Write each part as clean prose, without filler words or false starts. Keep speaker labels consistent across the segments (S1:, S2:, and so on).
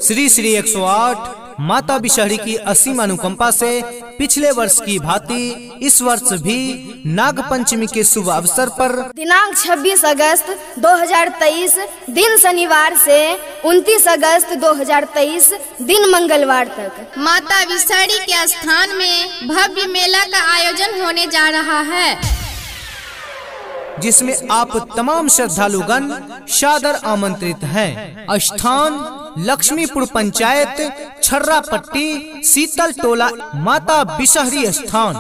S1: श्री श्री 108 माता बिशहरी की असीम अनुकंपा से पिछले वर्ष की भांति इस वर्ष भी नाग पंचमी के शुभ अवसर पर
S2: दिनांक 26 अगस्त 2023 दिन शनिवार से 29 अगस्त 2023 दिन मंगलवार तक
S3: माता बिशहरी के स्थान में भव्य मेला का आयोजन होने जा रहा है,
S1: जिसमें आप तमाम श्रद्धालुगण सादर आमंत्रित हैं। स्थान लक्ष्मीपुर पंचायत छर्रापट्टी शीतल टोला माता बिशहरी स्थान।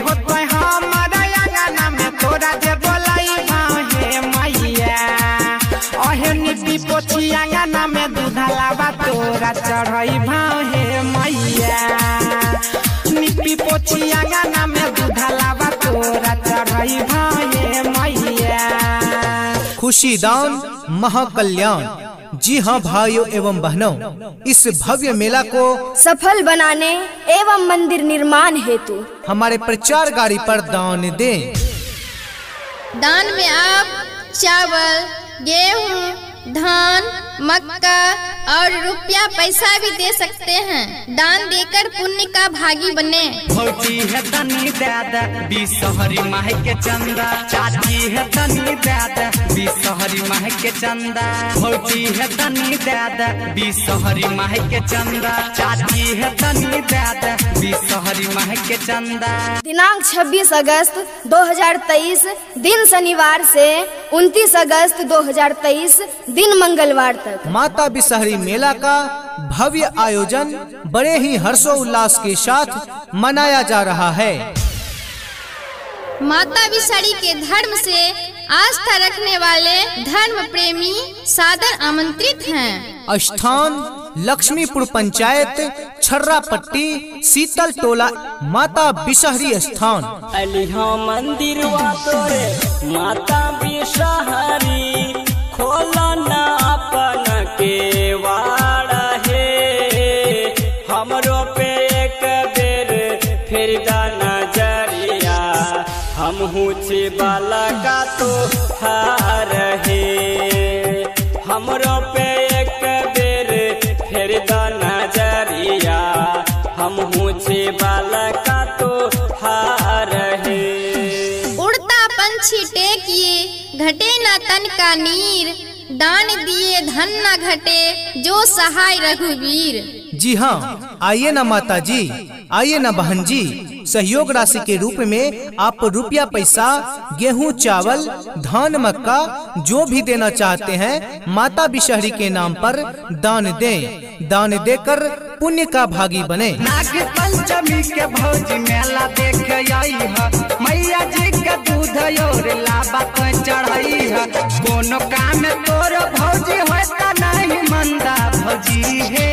S1: खुशी दान महाकल्याण। जी हाँ भाइयों एवं बहनों, इस भव्य मेला को
S2: सफल बनाने एवं मंदिर निर्माण हेतु
S1: हमारे प्रचार गाड़ी पर दान दें।
S3: दान में आप चावल, गेहूं, धान, मक्का और रुपया पैसा भी दे सकते हैं। दान देकर पुण्य का भागी बने।
S4: भौजी है तनी दादा बिशहरी माह के चंदा, चाची है तनी दादा बिशहरी माह के चंदा। भौजी है तनी दादा बिशहरी माह के चंदा, चाची है तनी दादा बिशहरी माह के चंदा।
S2: दिनांक 26 अगस्त 2023 दिन शनिवार से 29 अगस्त 2023 दिन मंगलवार तक
S1: माता बिशहरी मेला का भव्य आयोजन बड़े ही हर्षोल्लास के साथ मनाया जा रहा है।
S3: माता बिशहरी के धर्म से आस्था रखने वाले धर्म प्रेमी सादर आमंत्रित हैं।
S1: स्थान लक्ष्मीपुर पंचायत छर्रापट्टी शीतल टोला माता बिशहरी स्थान।
S4: मंदिर माता बिशहरी खोला ना अपन के वाड़ा है, हमरो पे एक बेर फिर नजरिया, हम हुची बाला का तो हार है। हमरो पे एक बेर फिर नजरिया, हम हुची बाला का तो हार है।
S3: उड़ता पंछी टेकिए घटे न तन का नीर, दान दिए धन न घटे जो सहाय रघुवीर।
S1: जी हाँ, आइए ना माता जी, आइए ना बहन जी, सहयोग राशि के रूप में आप रुपया पैसा, गेहूं, चावल, धान, मक्का जो भी देना चाहते हैं माता बिशहरी के नाम पर दान दें। दान देकर पुण्य का भागी बने।
S4: नाग पंचमी के भौजी मेला देख आई है, मैया जी का दूध और लाबा चढ़ाई है। कोनो काम में तोर भौजी होता नहीं मंदा भौजी है,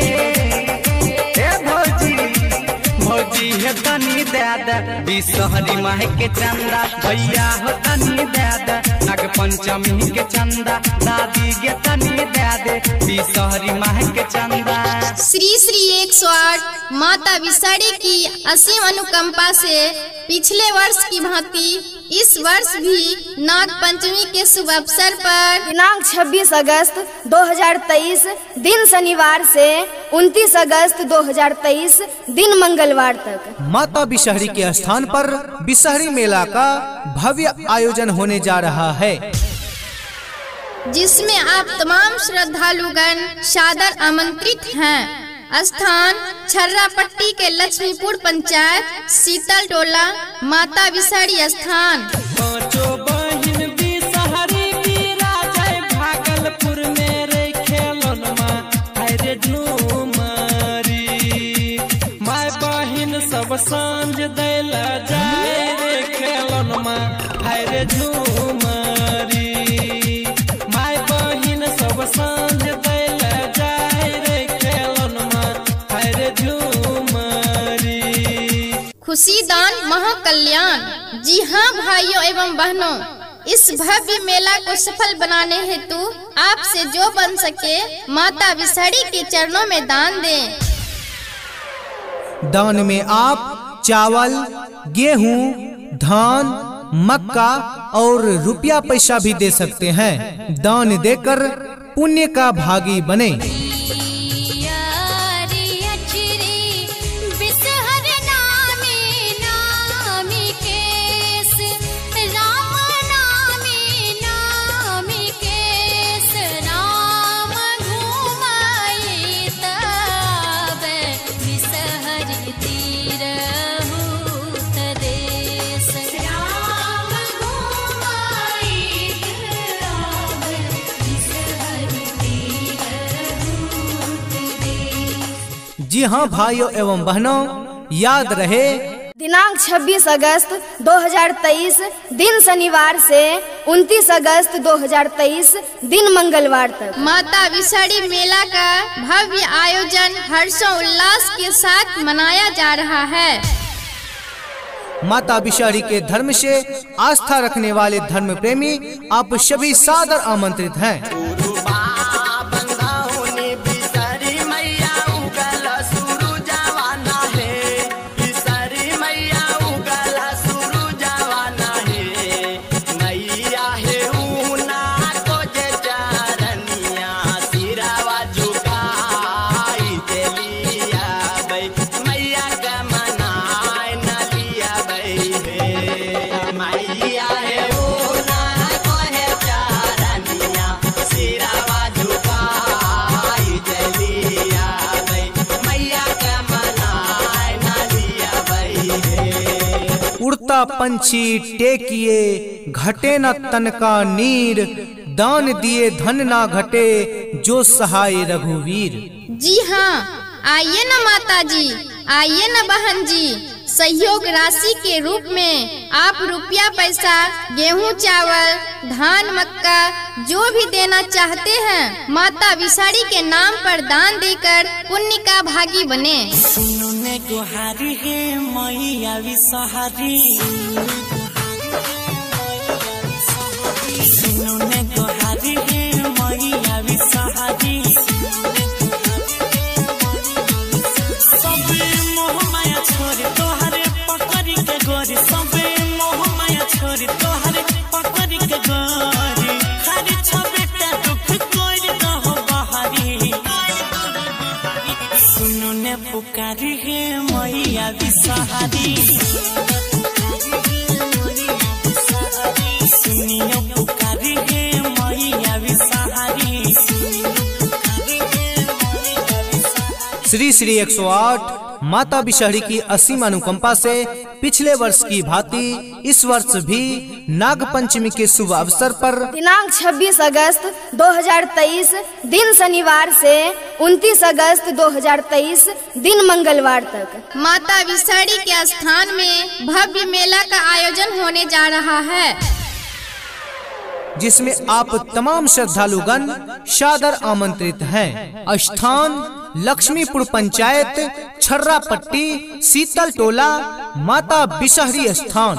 S4: भौजी है तनी दादा बिशहरी माह के चंदा, भैया हो तनी दादा नाग पंचमी के चंदा, दादी के तनी दादे बिशहरी माह के चंदा।
S3: श्री श्री 108 माता बिशहरी की असीम अनुकंपा से पिछले वर्ष की भांति इस वर्ष भी नाग पंचमी के शुभ अवसर पर
S2: दिनांक 26 अगस्त 2023 दिन शनिवार से 29 अगस्त 2023 दिन मंगलवार तक
S1: माता बिशहरी के स्थान पर बिशहरी मेला का भव्य आयोजन होने जा रहा है,
S3: जिसमें आप तमाम श्रद्धालुगण सादर आमंत्रित हैं। स्थान छर्रापट्टी के लक्ष्मीपुर पंचायत शीतल टोला माता बिशहरी स्थान।
S4: भागलपुर मेरे खेलनमा हरे झूमरी, माय बहिन सब सांझ दैला जाए रे खेलनमा हरे झूमरी, माय बहिन सब सांझ दैला जाए रे खेलनमा हरे झूमरी।
S3: खुशी दान महाकल्याण। जी हाँ भाइयों एवं बहनों, इस भव्य मेला को सफल बनाने हेतु आपसे जो बन सके माता बिशहरी के चरणों में दान दें।
S1: दान में आप चावल, गेहूं, धान, मक्का और रुपया पैसा भी दे सकते हैं। दान देकर पुण्य का भागी बने। जी हाँ भाइयों एवं बहनों, याद रहे
S2: दिनांक 26 अगस्त 2023 दिन शनिवार से 29 अगस्त 2023 दिन मंगलवार तक
S3: माता विषहरी मेला का भव्य आयोजन हर्षोल्लास के साथ मनाया जा रहा है।
S1: माता विषहरी के धर्म से आस्था रखने वाले धर्म प्रेमी आप सभी सादर आमंत्रित हैं। उड़ता पंछी टेकिए घटे न तन का नीर, दान दिए धन ना घटे जो सहाय रघुवीर।
S3: जी हाँ, आइए न माता जी, आइए न बहन जी, सहयोग राशि के रूप में आप रुपया पैसा गेहूं चावल धान मक्का जो भी देना चाहते हैं माता विषहरी के नाम पर दान देकर पुण्य का भागी बने।
S5: सुनने गुहारी है मैया विषहरी, सुनने गुहारी है मैया विषहरी, सबे मोह माया छोड़ तोहरे पकड़ी के गोरी, सबे मोह माया छोड़ तोहरे पकड़ी के गोरी, खाली छबेटा दुख कोई दहो बहारी, सुनने पुकारी है मैया विषहरी, सुनियो पुकारी है मैया विषहरी।
S1: श्री श्री 108 माता विषहरी की असीम अनुकंपा से पिछले वर्ष की भांति इस वर्ष भी नाग पंचमी के शुभ अवसर पर
S2: दिनांक 26 अगस्त 2023 दिन शनिवार से 29 अगस्त 2023 दिन मंगलवार तक
S3: माता विषहरी के स्थान में भव्य मेला का आयोजन होने जा रहा है,
S1: जिसमें आप तमाम श्रद्धालुगण सादर आमंत्रित हैं। स्थान लक्ष्मीपुर पंचायत छर्रा पट्टी शीतल टोला माता विषहरी स्थान।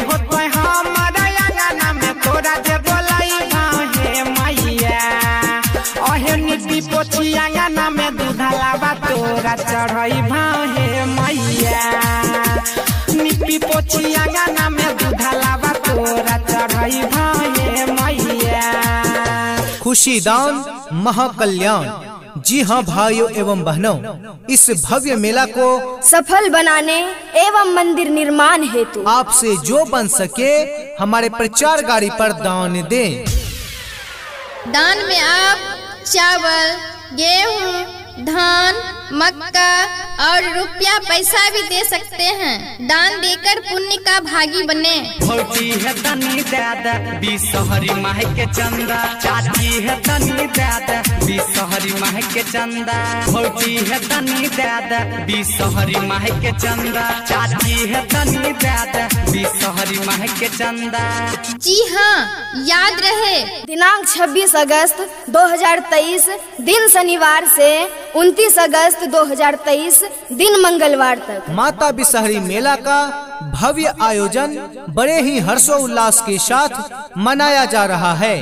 S6: में दूधलावा तोरा चढ़ई भाहे मैया, निपी पोछिया गाना में दूधलावा तोरा चढ़ई भाहे मैया।
S1: खुशी दान महाकल्याण। जी हाँ भाइयों एवं बहनों, इस भव्य मेला को
S2: सफल बनाने एवं मंदिर निर्माण हेतु
S1: आपसे जो बन सके हमारे प्रचार गाड़ी पर दान दें।
S3: दान में आप चावल गेहूं धान मक्का और रुपया पैसा भी दे सकते हैं। दान देकर पुण्य का भागी बने।
S4: भौजी है तनी दादा विषहरी माह के चंदा, चाची है तनी दादा विषहरी माह के चंदा, भौजी है तनी दादा विषहरी माह के चंदा, चाची है तनी दादा विषहरी माह के चंदा।
S3: जी हाँ, याद रहे
S2: दिनांक 26 अगस्त 2023 दिन शनिवार से 29 अगस्त 2023 दिन मंगलवार तक
S1: माता विषहरी मेला का भव्य आयोजन बड़े ही हर्षोल्लास के साथ मनाया जा रहा है।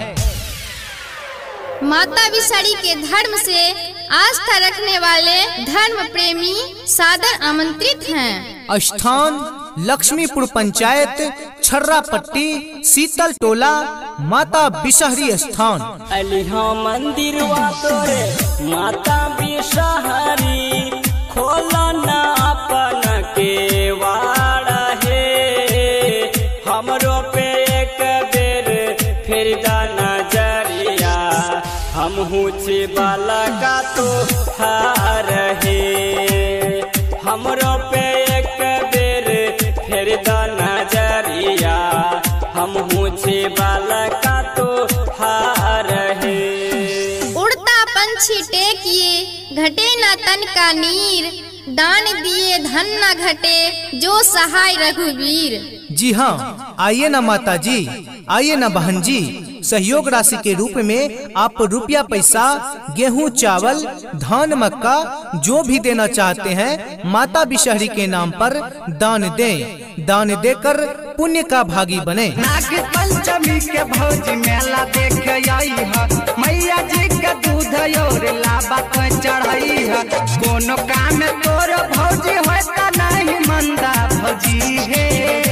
S3: माता विषहरी के धर्म से आस्था रखने वाले धर्म प्रेमी सादर आमंत्रित हैं।
S1: स्थान लक्ष्मीपुर पंचायत छर्रा पट्टी शीतल टोला माता विषहरी स्थान।
S5: मंदिर तोरे माता विषहरी खोला ना अपन के वाड़ा है, हमरो पे एक बेर फिर नजरिया, हम हुचे बाला का तो हार है, हमरो पे एक बेर फिर नजरिया, हम हुचे बाला का तो हार है।
S3: उड़ता पंछी टेकिए, घटे न तन का नीर, दान दिए धन न घटे, जो सहाय रघुवीर।
S1: जी हाँ, आइए ना माता जी, आइए ना बहन जी, सहयोग राशि के रूप में आप रुपया पैसा, गेहूं चावल, धान मक्का जो भी देना चाहते हैं माता बिशहरी के नाम पर दान दें। दान देकर पुण्य का भागी बने।
S4: नाग पंचमी के भौजी मेला देख आई है, मैया जी के दूध और लाबा चढ़ाई है। कोनो काम तोर भौजी होता नहीं मंदा भौजी है,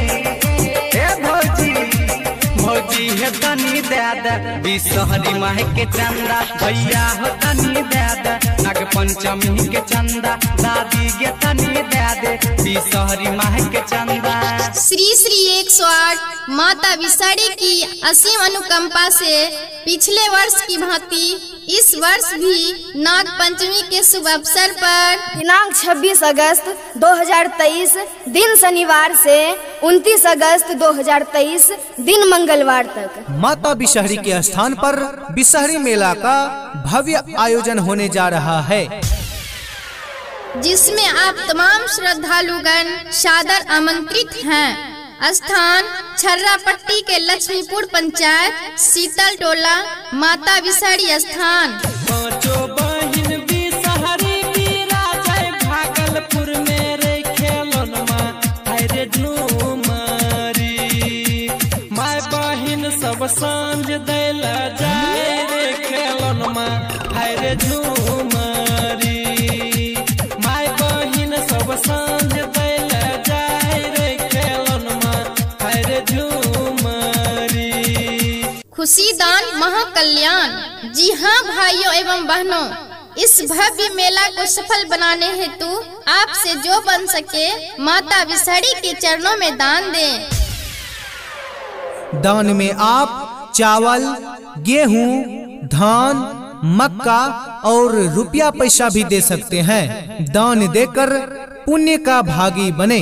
S4: भौजी है तनी दादा बिसहरी माह के चंदा, भैया हो तनी दादा नाग पंचमी के चंदा, दादी गे तनी दादे बिसहरी माह के चंदा।
S3: श्री श्री 108 माता बिसाड़ी की असीम अनुकंपा से पिछले वर्ष की भांति इस वर्ष भी नाग पंचमी के शुभ अवसर पर
S2: दिनांक 26 अगस्त 2023 दिन शनिवार से 29 अगस्त 2023 दिन मंगलवार तक
S1: माता बिशहरी के स्थान पर बिशहरी मेला का भव्य आयोजन होने जा रहा है,
S3: जिसमें आप तमाम श्रद्धालुगण सादर आमंत्रित हैं। स्थान छर्रापट्टी के लक्ष्मीपुर पंचायत शीतल टोला माता बिसाड़ी स्थान।
S5: पांचों बहिन बिसहरी बिराजै भागलपुर में रे खेलन माँ हरे झूमरी, माय बहिन सब सांझ दैला जाए रे खेलन माँ हरे झूमरी, माय बहिन सब सांझ दैला जाए रे खेलन माँ हरे झूमरी।
S3: खुशी दान महाकल्याण। जी हाँ भाइयों एवं बहनों, इस भव्य मेला को सफल बनाने हेतु आपसे जो बन सके माता बिसाड़ी के चरणों में दान दें।
S1: दान में आप चावल, गेहूं, धान, मक्का और रुपया पैसा भी दे सकते हैं। दान देकर पुण्य का भागी बने।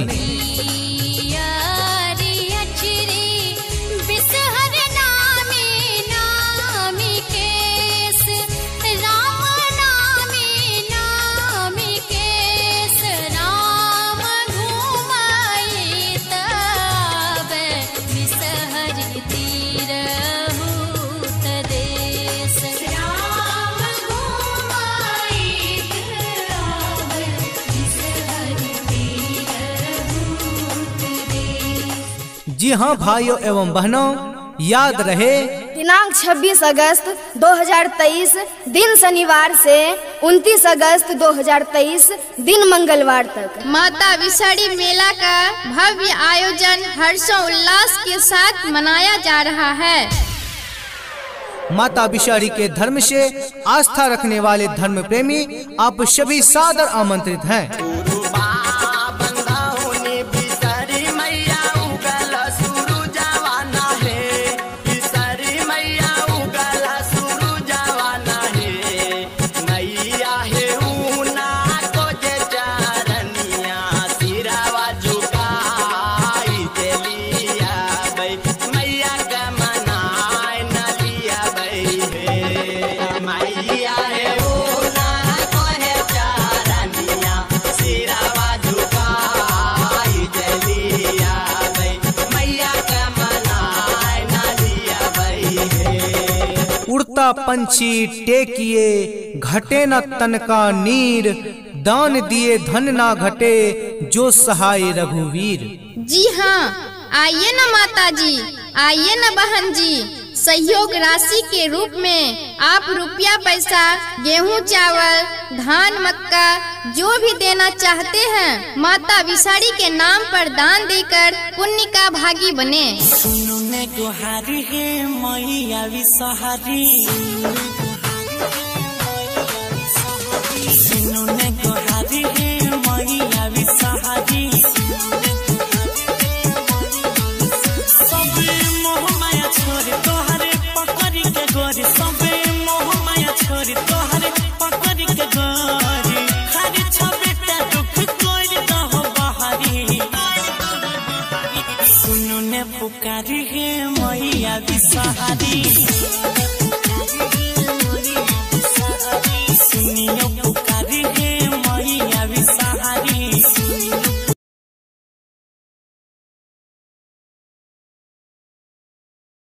S1: जी हाँ भाइयों एवं बहनों, याद रहे
S2: दिनांक 26 अगस्त 2023 दिन शनिवार से 29 अगस्त 2023 दिन मंगलवार तक
S3: माता बिसाड़ी मेला का भव्य आयोजन हर्षोल्लास के साथ मनाया जा रहा है।
S1: माता बिसाड़ी के धर्म से आस्था रखने वाले धर्म प्रेमी आप सभी सादर आमंत्रित हैं। उड़ता पंछी टेकिए, घटे न तन का नीर, दान दिए धन ना घटे, जो सहाय रघुवीर।
S3: जी हाँ, आइए न माता जी, आइए न बहन जी, सहयोग राशि के रूप में आप रुपया पैसा, गेहूं चावल, धान मक्का जो भी देना चाहते हैं माता बिसाड़ी के नाम पर दान देकर पुण्य का भागी बने।
S5: सुनो ने गुहारी है मैया बिसहरी, सुनो ने गुहारी है मैया बिसहरी, सबे मोह माया छोड़ तोहरे पकड़ी के गोरी, सबे मोह माया छोड़ तोहरे पकड़ी के गोरी, खाली छबेटा दुख कोई दहो बहारी, सुनो ने पुकारी है मैया बिसहरी। नियो